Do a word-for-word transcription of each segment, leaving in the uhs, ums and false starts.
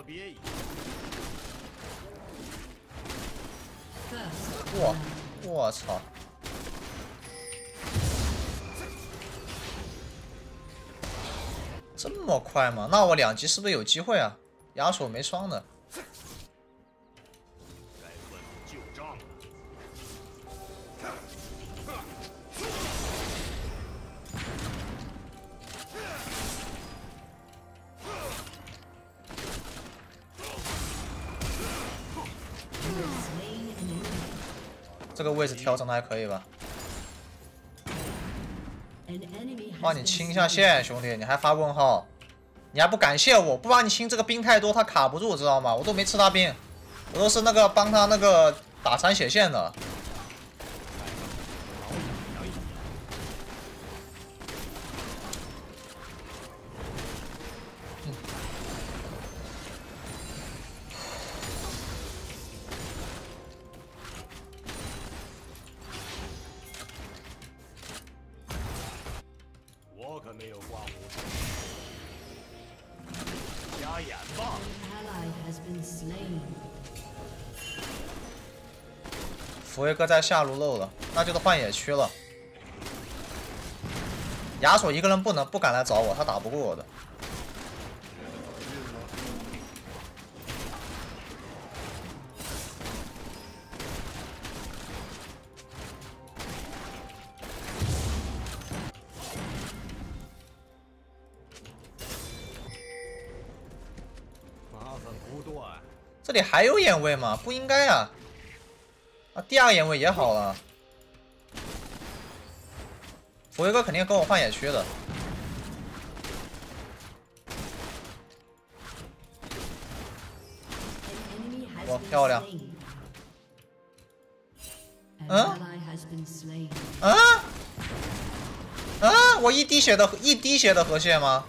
别一。 哇！我操！这么快吗？那我两级是不是有机会啊？亚索没双的。 这个位置调整的还可以吧？帮你清一下线，兄弟，你还发问号？你还不感谢我？不帮你清这个兵太多，他卡不住，知道吗？我都没吃他兵，我都是那个帮他那个打残血线的。 我可没有刮胡子。瞎眼吧！ 福威哥在下路漏了，那就是换野区了。亚索一个人不能不敢来找我，他打不过我的。这里还有眼位吗？不应该啊！啊，第二个眼位也好了。福威哥肯定跟我换野区的。哇，漂亮！嗯？嗯？嗯？我一滴血的一滴血的河蟹吗？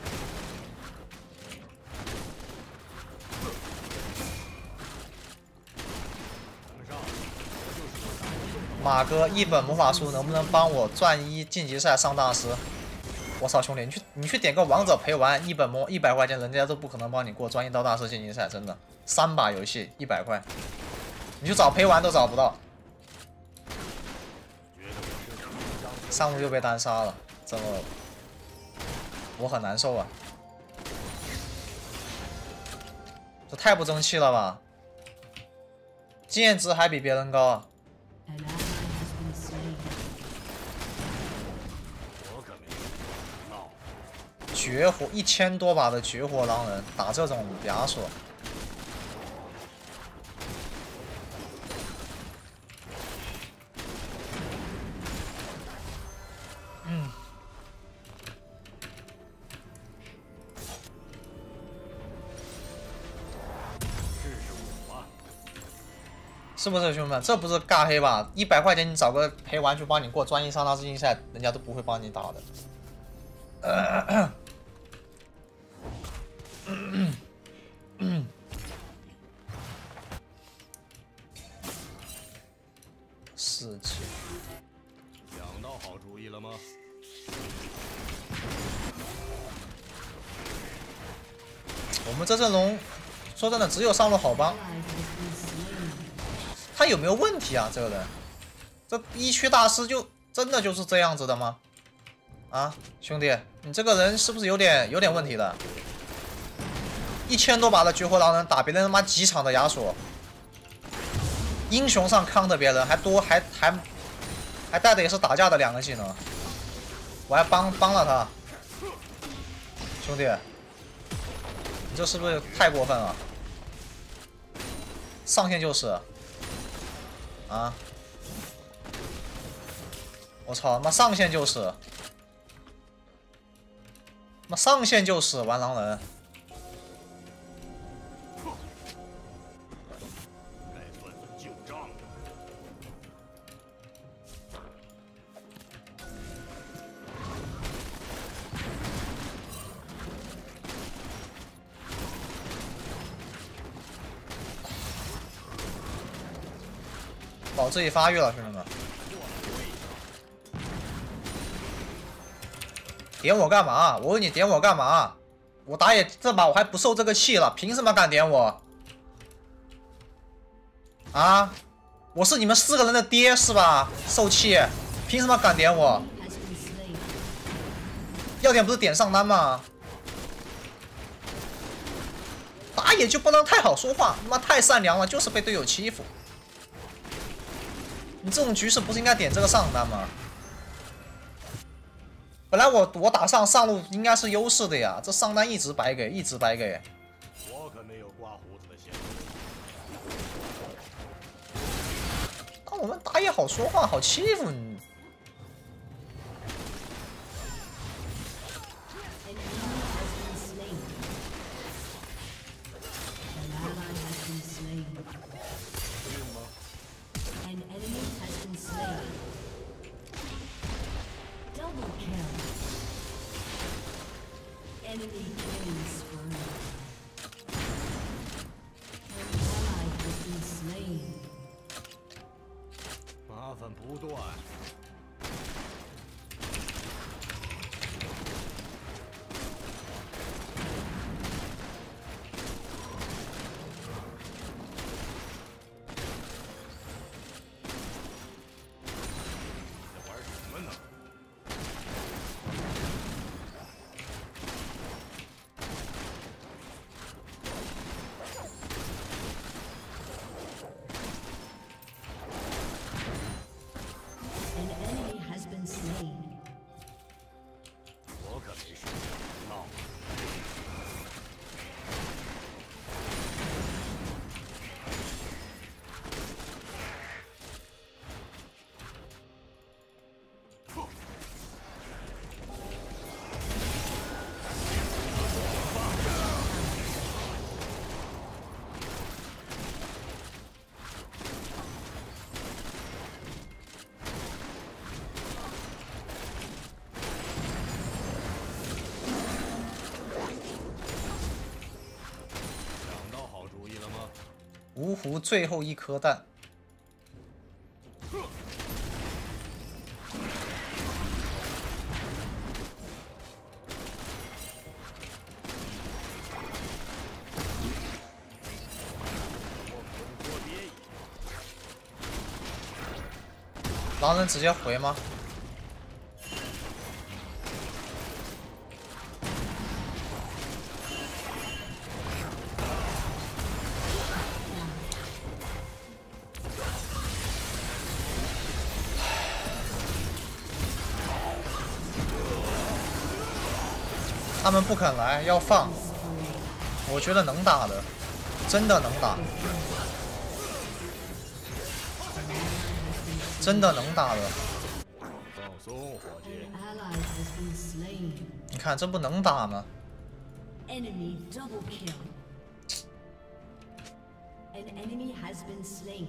马哥一本魔法书能不能帮我钻一晋级赛上大师？我操，兄弟，你去你去点个王者陪玩，一本魔一百块钱，人家都不可能帮你过钻一到大师晋级赛，真的。三把游戏一百块，你去找陪玩都找不到。上路又被单杀了，这么我很难受啊！这太不争气了吧！经验值还比别人高啊！ 绝活一千多把的绝活狼人打这种亚索，嗯，是不是兄弟们？这不是尬黑吧？一百块钱你找个陪玩去帮你过专一上大世锦赛，人家都不会帮你打的。呃嗯嗯，四级， 想到好主意了吗？ 我们这阵容，说真的，只有上路好帮。他有没有问题啊？这个人，这一区大师就真的就是这样子的吗？啊，兄弟，你这个人是不是有点有点问题的？ 一千多把的绝活狼人打别人他妈几场的亚索，英雄上康的别人还多还还还带的也是打架的两个技能，我还帮帮了他，兄弟，你这是不是太过分了？上线就是，啊，我操，妈上线就是，妈上线就是玩狼人。 保自己发育了，兄弟们！点我干嘛？我问你点我干嘛？ 我打野这把我还不受这个气了，凭什么敢点我？啊！我是你们四个人的爹是吧？受气，凭什么敢点我？要点不是点上单吗？打野就不能太好说话，他妈太善良了，就是被队友欺负。你这种局势不是应该点这个上单吗？本来我我打上上路应该是优势的呀，这上单一直白给，一直白给。 我可没有刮胡子的嫌疑。 但我们打野好说话，好欺负你。 麻烦不断。在玩什么呢？我可没事，闹。 芜湖最后一颗蛋。狼人直接回吗？他们不肯来，要放。我觉得能打的，真的能打，真的能打的。 放松，伙计。 你看这不能打吗？ Enemy double kill. An enemy has been slain.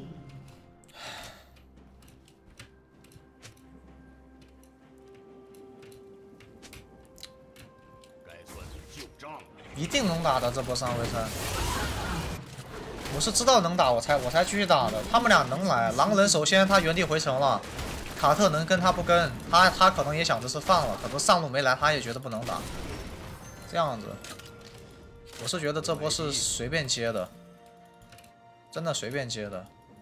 该算算旧账。 一定能打的这波三 v 三。我是知道能打，我才我才继续打的。他们俩能来，狼人首先他原地回城了，卡特能跟他不跟，他他可能也想着是放了，可能上路没来，他也觉得不能打。这样子，我是觉得这波是随便接的，真的随便接的。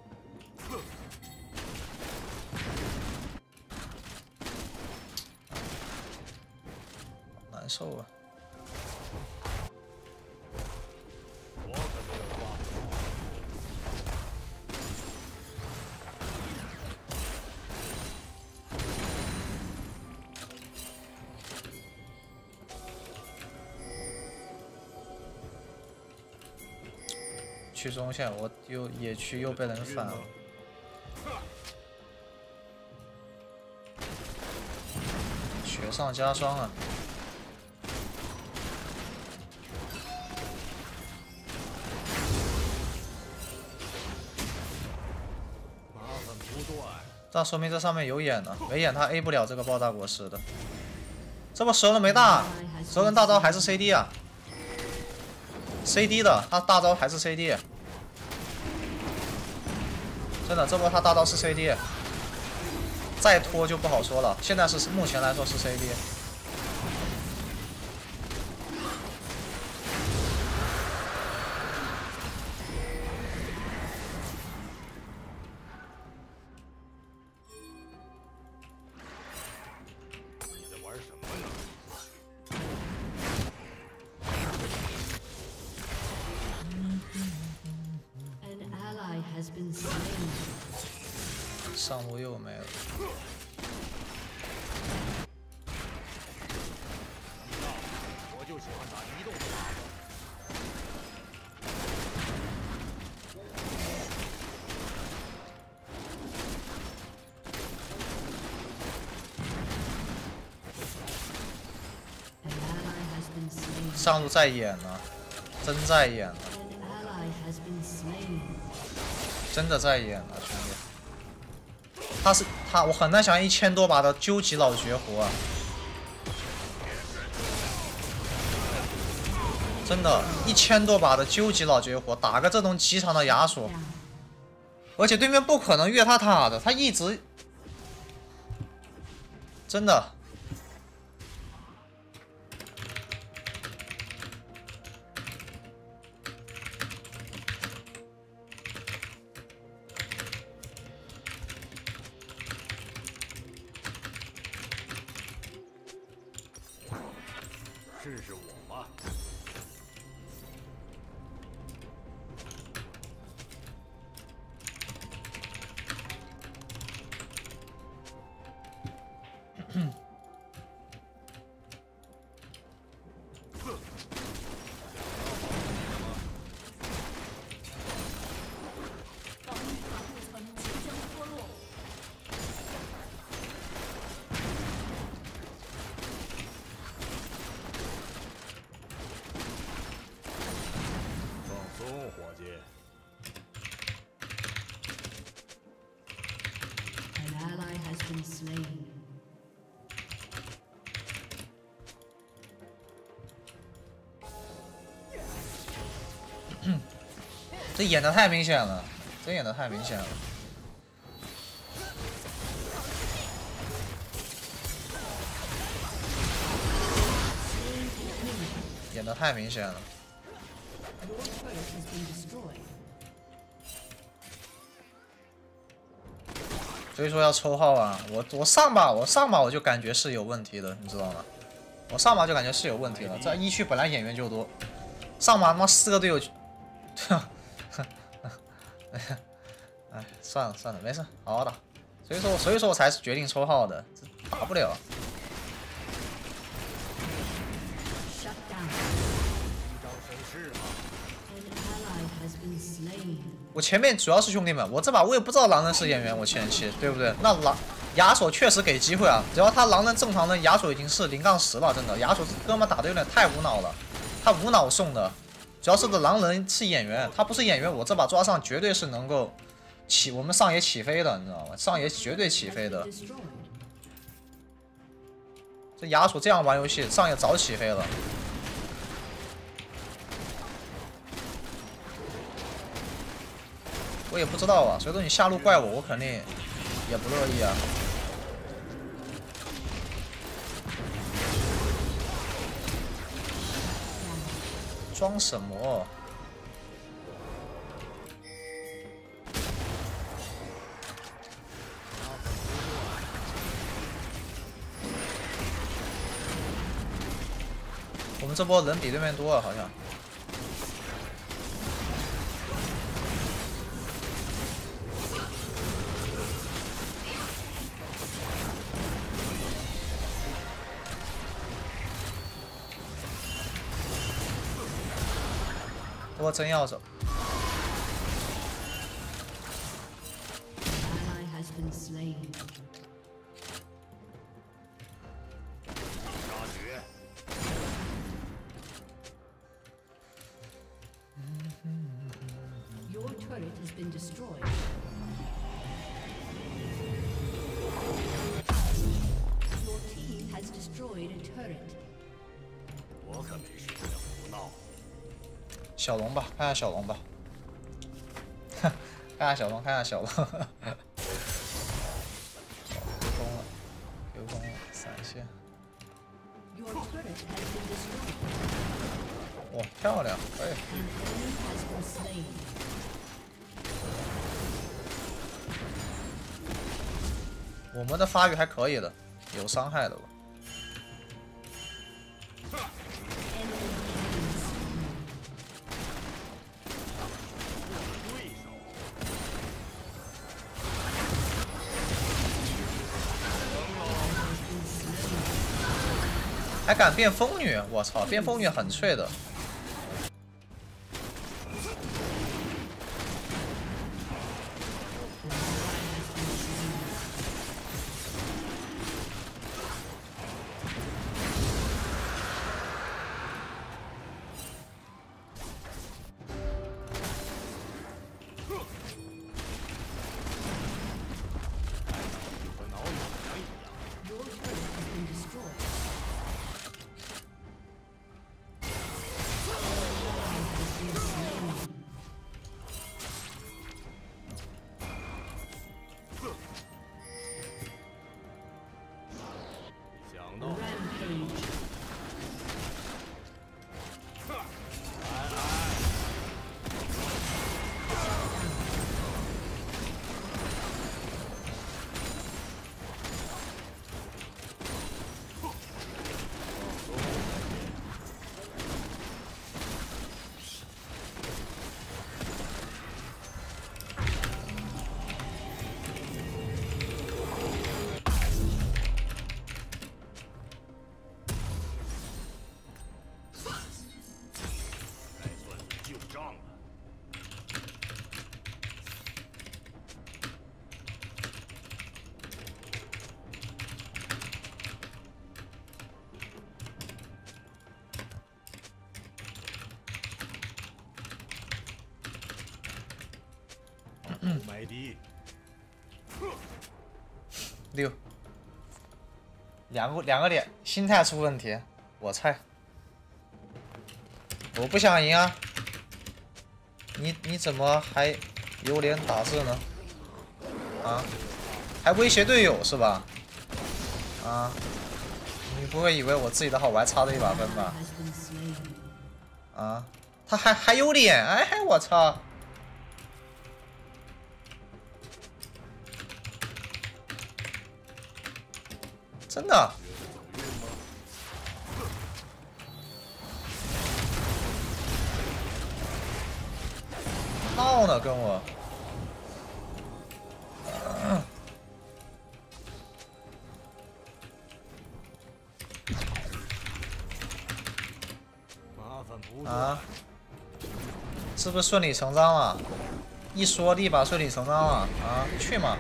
难受啊！ 我可没有挂胡子。 去中线，我又野区又被人反了。雪上加霜啊！ 麻烦不断。 那说明这上面有眼呢，没眼他 A 不了这个爆炸果实的。这不蛇人没大，蛇人大招还是 C D 啊 ？C D 的，他大招还是 C D。真的，这波他大招是 C D， 再拖就不好说了。现在是目前来说是 C D。 上路又没了。 我就喜欢打移动的靶子。 上路在演呢，真在演呢，真的在演呢，兄弟。他是他，我很难想象一千多把的究极老绝活啊！真的，一千多把的究极老绝活，打个这种极长的亚索，而且对面不可能越他塔的，他一直真的。 试试我吧。伙计， An ally has been slain. 这演的太明显了，这演的太明显了。演的太明显了。 所以说要抽号啊！我我上把我上把我就感觉是有问题的，你知道吗？我上把就感觉是有问题了。这一区本来演员就多，上把他妈四个队友，哎，算了算了，没事，好好打。所以说所以说我才是决定抽号的，打不了。 一招手势吧。 我前面主要是兄弟们，我这把我也不知道狼人是演员，我前期对不对？那狼亚索确实给机会啊，只要他狼人正常的亚索已经是零杠十了，真的亚索这哥们打的有点太无脑了，他无脑送的，主要是这狼人是演员，他不是演员，我这把抓上绝对是能够起我们上野起飞的，你知道吗？上野绝对起飞的，这亚索这样玩游戏，上野早起飞了。 我也不知道啊，所以说你下路怪我，我肯定也不乐意啊。装什么？我们这波人比对面多啊，好像。 我真要走。 杀绝！ Your turret has been destroyed. Your team has destroyed a turret. 我可没时间胡闹。 小龙吧，看下小龙吧，看下小龙，看下小龙。丢攻了，丢攻了，闪现。哇，漂亮，可以。我们的发育还可以的，有伤害的吧？ 对手， 还敢变风女？我操，变风女很脆的。 和挠痒痒一样。 Your turret has been destroyed. 想到 Rampage. 该算你旧账了。不买地， 六，两个两个点，心态出问题，我菜。我不想赢啊！你你怎么还有脸打字呢？啊？还威胁队友是吧？啊？你不会以为我自己的号我还差这一把分吧？ Has been slain. 啊？他还还有脸？哎，我操！真的？闹呢，跟我。嗯麻烦不断。 啊？是不是顺理成章了？一说立马顺理成章了啊？去嘛！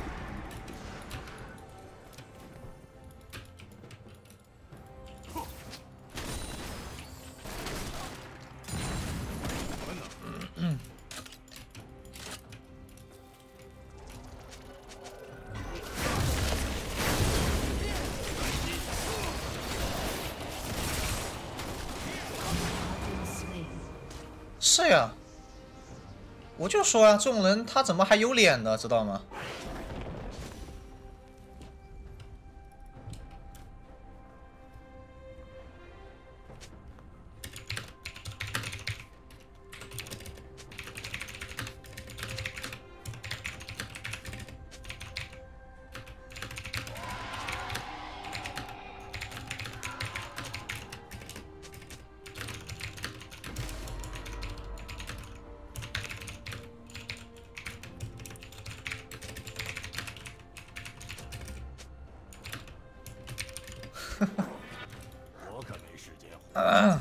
是呀，我就说啊，这种人他怎么还有脸的，知道吗？ 我可没时间活。 啊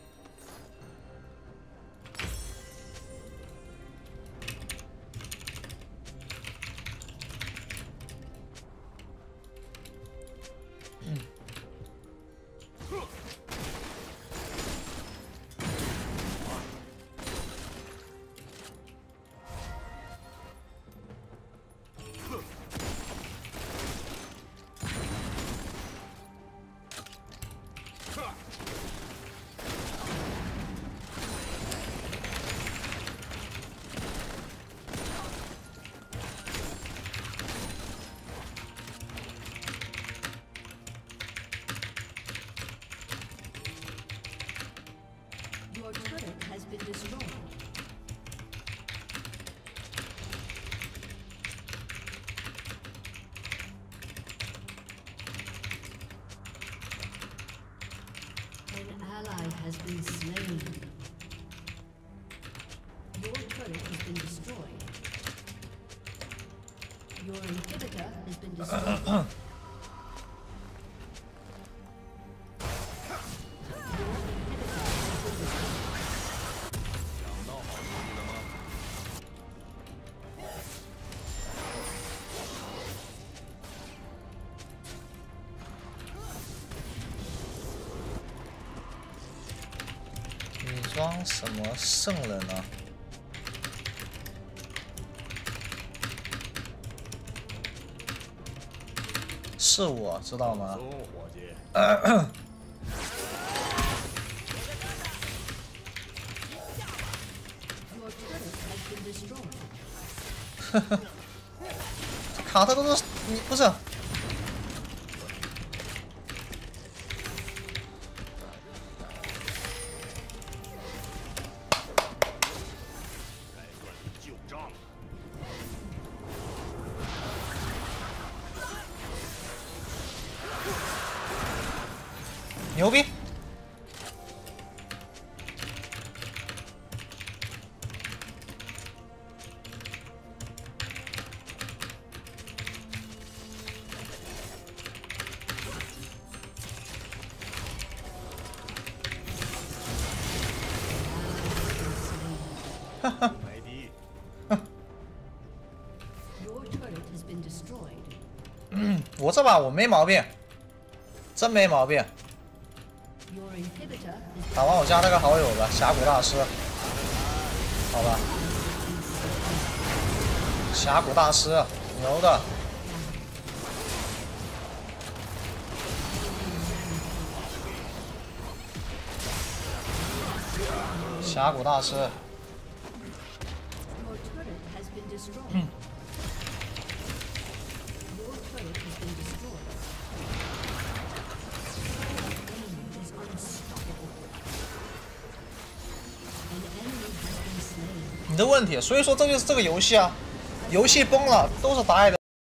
Your turret has been destroyed. An ally has been slain. Your turret has been destroyed. Your inhibitor has been destroyed. 装什么圣人啊？是我知道吗？ 松，伙计。 Your turret has been destroyed. 卡特都是你不是？ 该算旧账了。 牛逼！哈哈。 麦迪， Your turret has been destroyed. 我这把我没毛病，真没毛病。 Your inhibitor is 打完我加那个好友吧，峡谷大师，好吧。峡谷大师，牛的。峡谷大师， your turret has been destroyed. Your turret has been destroyed. Enemy is unstoppable. An enemy has been slain. 你的问题，所以说这就是这个游戏啊，游戏崩了都是打野的。